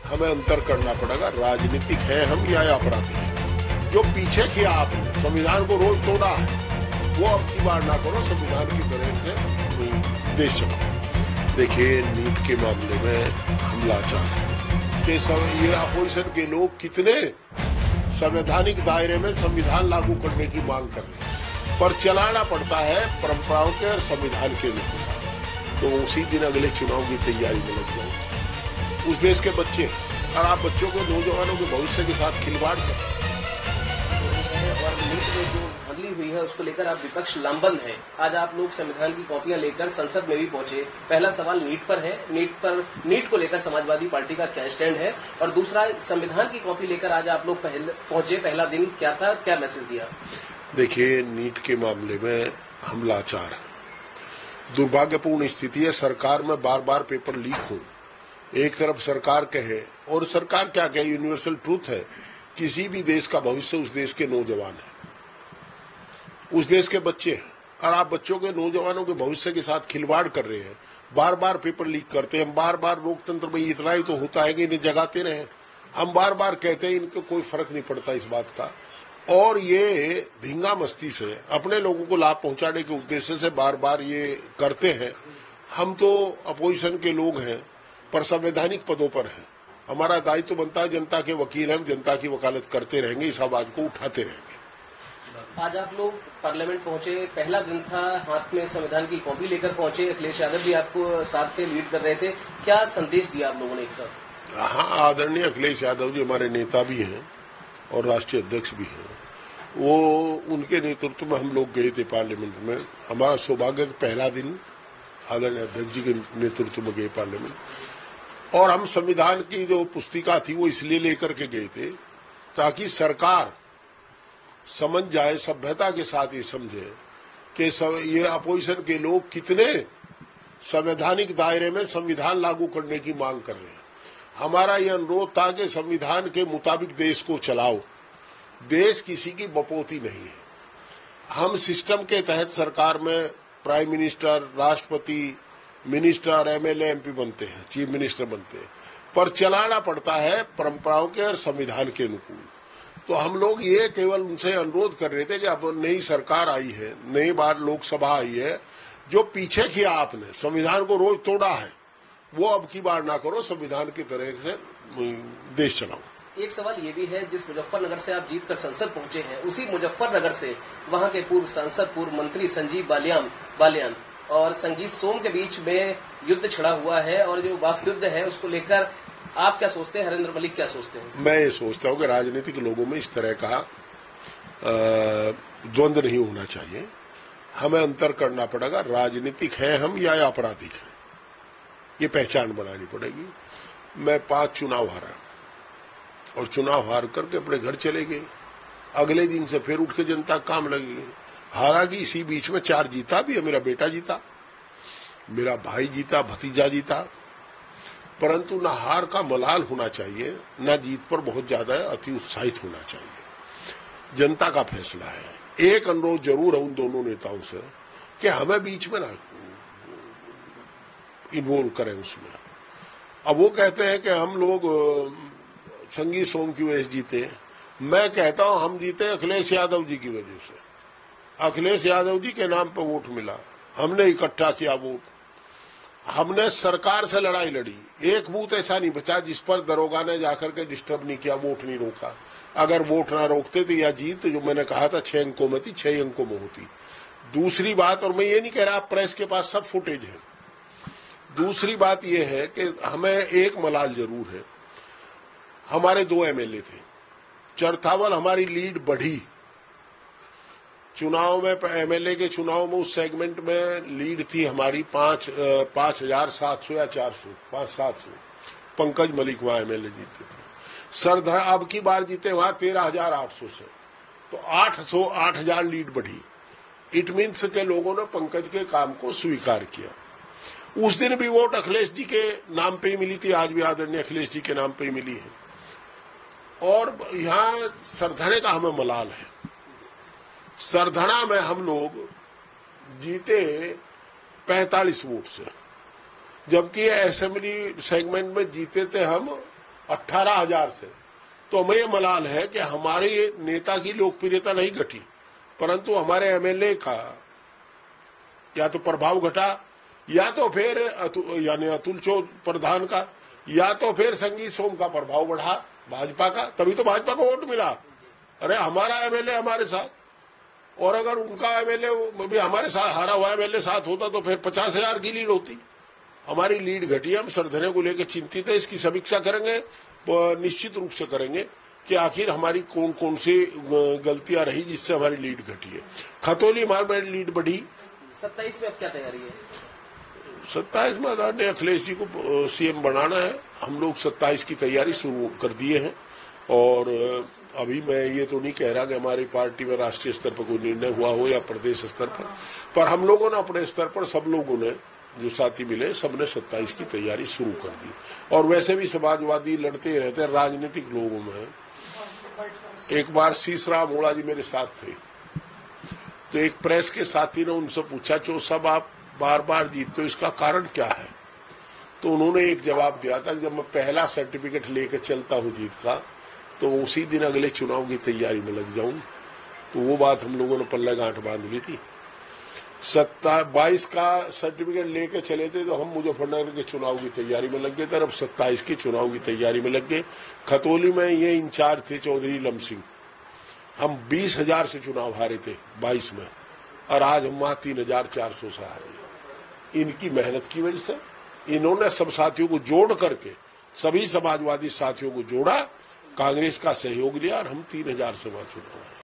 हमें अंतर करना पड़ेगा, राजनीतिक है हम या आपराधिक है। जो पीछे किया आपने, संविधान को रोज तोड़ा है, वो अब की बार ना करो, संविधान की तरह से देश चलाओ। देखिए, नीट के मामले में हम लाचार हैं कि ये अपोजिशन के लोग कितने संवैधानिक दायरे में संविधान लागू करने की मांग कर रहे हैं, पर चलाना पड़ता है परंपराओं के और संविधान के अनुसार। तो उसी दिन अगले चुनाव की तैयारी में लग जाओ। उस देश के बच्चे और आप बच्चों के, नौजवानों के भविष्य के साथ खिलवाड़ करें। और नीट में जो धांधली हुई है उसको लेकर आप विपक्ष लामबंद है। आज आप लोग संविधान की कॉपियां लेकर संसद में भी पहुंचे। पहला सवाल नीट पर है, नीट को लेकर समाजवादी पार्टी का क्या स्टैंड है, और दूसरा संविधान की कॉपी लेकर आज आप लोग पहुंचे, पहला दिन क्या था, क्या मैसेज दिया? देखिए, नीट के मामले में हम लाचार हैं। दुर्भाग्यपूर्ण स्थिति है, सरकार में बार बार पेपर लीक हो। एक तरफ सरकार कहे, और सरकार क्या कहे, यूनिवर्सल ट्रूथ है, किसी भी देश का भविष्य उस देश के नौजवान है, उस देश के बच्चे हैं, और आप बच्चों के, नौजवानों के भविष्य के साथ खिलवाड़ कर रहे हैं। बार बार पेपर लीक करते हैं, हम बार बार लोकतंत्र में इतना ही तो होता है कि इन्हें जगाते रहे। हम बार बार कहते हैं, इनको कोई फर्क नहीं पड़ता इस बात का, और ये धींगा मस्ती से अपने लोगों को लाभ पहुंचाने के उद्देश्य से बार बार ये करते हैं। हम तो अपोजिशन के लोग हैं, पर संवैधानिक पदों पर हैं। हमारा दायित्व बनता है, जनता के वकील हैं, जनता की वकालत करते रहेंगे, इस आवाज को उठाते रहेंगे। आज आप लोग पार्लियामेंट पहुंचे, पहला दिन था, हाथ में संविधान की कॉपी लेकर पहुंचे। अखिलेश यादव भी आपको साथ थे, लीड कर रहे थे। क्या संदेश दिया आप लोगों ने एक साथ? हाँ, आदरणीय अखिलेश यादव जी हमारे नेता भी हैं और राष्ट्रीय अध्यक्ष भी हैं। वो, उनके नेतृत्व में हम लोग गए थे पार्लियामेंट में। हमारा सौभाग्य पहला दिन आदरणीय अध्यक्ष जी के नेतृत्व में गए पार्लियामेंट, और हम संविधान की जो पुस्तिका थी वो इसलिए लेकर के गए थे ताकि सरकार समझ जाए, सभ्यता के साथ ये समझे कि ये अपोजिशन के लोग कितने संवैधानिक दायरे में संविधान लागू करने की मांग कर रहे हैं। हमारा ये अनुरोध था कि संविधान के मुताबिक देश को चलाओ, देश किसी की बपोती नहीं है। हम सिस्टम के तहत सरकार में प्राइम मिनिस्टर, राष्ट्रपति, मिनिस्टर, एमएलए, एमपी बनते हैं, चीफ मिनिस्टर बनते हैं, पर चलाना पड़ता है परंपराओं के और संविधान के अनुकूल। तो हम लोग ये केवल उनसे अनुरोध कर रहे थे कि अब नई सरकार आई है, नई बार लोकसभा आई है, जो पीछे किया आपने, संविधान को रोज तोड़ा है, वो अब की बार ना करो, संविधान की तरह से देश चलाओ। एक सवाल ये भी है, जिस मुजफ्फरनगर से आप जीतकर संसद पहुंचे हैं, उसी मुजफ्फरनगर से वहां के पूर्व सांसद, पूर्व मंत्री संजीव बालियान और संगीत सोम के बीच में युद्ध छिड़ा हुआ है, और जो वाक युद्ध है उसको लेकर आप क्या सोचते हैं, हरेंद्र मलिक क्या सोचते हैं? मैं ये सोचता हूं कि राजनीतिक लोगों में इस तरह का द्वंद्व नहीं होना चाहिए। हमें अंतर करना पड़ेगा, राजनीतिक है हम या आपराधिक है, ये पहचान बनानी पड़ेगी। मैं 5 चुनाव हारा, और चुनाव हार करके अपने घर चले गए। अगले दिन से फिर उठ के जनता काम लगी। हालांकि इसी बीच में 4 जीता भी है, मेरा बेटा जीता, मेरा भाई जीता, भतीजा जीता, परंतु न हार का मलाल होना चाहिए, न जीत पर बहुत ज्यादा अति उत्साहित होना चाहिए। जनता का फैसला है। एक अनुरोध जरूर है उन दोनों नेताओं से कि हमें बीच में ना इन्वॉल्व करें उसमें। अब वो कहते हैं कि हम लोग संगीत सोम की वजह से जीते, मैं कहता हूं हम जीते अखिलेश यादव जी की वजह से। अखिलेश यादव जी के नाम पर वोट मिला, हमने इकट्ठा किया वोट, हमने सरकार से लड़ाई लड़ी। एक बूथ ऐसा नहीं बचा जिस पर दरोगा ने जाकर के डिस्टर्ब नहीं किया, वोट नहीं रोका। अगर वोट ना रोकते तो यह जीत, जो मैंने कहा था 6 अंकों में थी, 6 अंकों में होती। दूसरी बात, और मैं ये नहीं कह रहा, प्रेस के पास सब फुटेज है, दूसरी बात यह है कि हमें एक मलाल जरूर है, हमारे 2 एमएलए थे, चरथावल हमारी लीड बढ़ी चुनाव में, एमएलए के चुनाव में उस सेगमेंट में लीड थी हमारी 5,700 या 400, 5,700। पंकज मलिक वहां एमएलए जीते थे। सरधड़ अब की बार जीते वहां 13,800 से, तो 8,000 लीड बढ़ी। इट मीन्स के लोगों ने पंकज के काम को स्वीकार किया। उस दिन भी वोट अखिलेश जी के नाम पे ही मिली थी, आज भी आदरणीय अखिलेश जी के नाम पे ही मिली है। और यहाँ सरधड़े का हमें मलाल है। सरधड़ा में हम लोग जीते 45 वोट से, जबकि असेंबली सेगमेंट में जीते थे हम 18,000 से। तो हमें ये मलाल है कि हमारे नेता की लोकप्रियता नहीं घटी, परंतु हमारे एमएलए का या तो प्रभाव घटा, या तो फिर यानी अतुल चौधरी प्रधान का, या तो फिर संगीत सोम का प्रभाव बढ़ा भाजपा का, तभी तो भाजपा को वोट मिला। अरे हमारा एमएलए हमारे साथ, और अगर उनका एमएलए भी हमारे साथ हारा हुआ एमएलए साथ होता तो फिर 50,000 की लीड होती। हमारी लीड घटी। हम सरधने को लेकर चिंतित है, इसकी समीक्षा करेंगे, निश्चित रूप से करेंगे कि आखिर हमारी कौन कौन सी गलतियां रही जिससे हमारी लीड घटी है। खतौली हमारी लीड बढ़ी। 27 में अब क्या तैयारी है? 27 में आदरणीय अखिलेश जी को सीएम बनाना है। हम लोग 27 की तैयारी शुरू कर दिए हैं, और अभी मैं ये तो नहीं कह रहा कि हमारी पार्टी में राष्ट्रीय स्तर पर कोई निर्णय हुआ हो या प्रदेश स्तर पर हम लोगों ने अपने स्तर पर, सब लोगों ने जो साथी मिले, सबने 27 की तैयारी शुरू कर दी। और वैसे भी समाजवादी लड़ते रहते हैं राजनीतिक लोगों में। एक बार शीशराम ओड़ा जी मेरे साथ थे, तो एक प्रेस के साथी ने उनसे पूछा, चो साहब आप बार बार जीतते हो, इसका कारण क्या है? तो उन्होंने एक जवाब दिया था कि जब मैं पहला सर्टिफिकेट लेकर चलता हूं जीत का, तो उसी दिन अगले चुनाव की तैयारी में लग जाऊं। तो वो बात हम लोगों ने पल्ले गांठ बांध ली थी। 22 का सर्टिफिकेट लेके चले थे तो हम मुजफ्फरनगर के चुनाव की तैयारी में लग गए थे, अब 27 की चुनाव की तैयारी में लग गए। खतौली में ये इंचार्ज थे चौधरी लम सिंह, हम 20,000 से चुनाव हारे थे 22 में, और आज हम वहां 3,400 से हारे। इनकी मेहनत की वजह से इन्होंने सब साथियों को जोड़ करके, सभी समाजवादी साथियों को जोड़ा, कांग्रेस का सहयोग लिया, और हम 3,000 से वहां चुनाव हारे।